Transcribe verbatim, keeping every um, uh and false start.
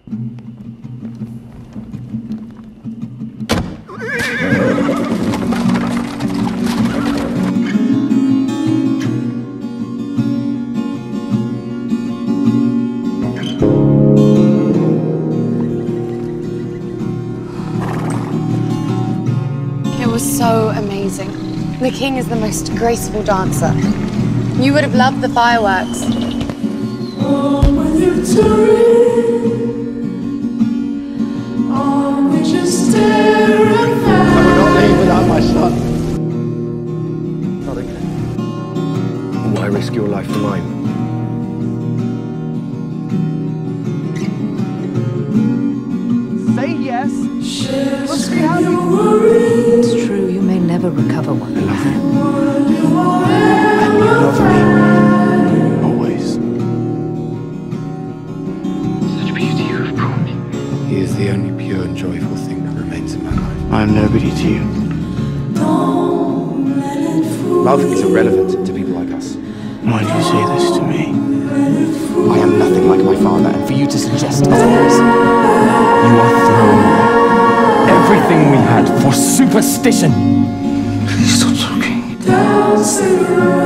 It was so amazing. The king is the most graceful dancer. You would have loved the fireworks. Oh, when you're oh, we just stare and I would not leave without my son. Not again. Why risk your life for mine? Say yes. Let's see how you It's true, you may never recover one. I love you. And you love me. Always. Such beauty you have brought me. He is the only pure and joyful thing that remains in my life. I am nobody to you. Love is irrelevant to people like us. Why do you say this to me? I am nothing like my father, and for you to suggest otherwise, you are throwing away everything we had for superstition. Please stop talking. down,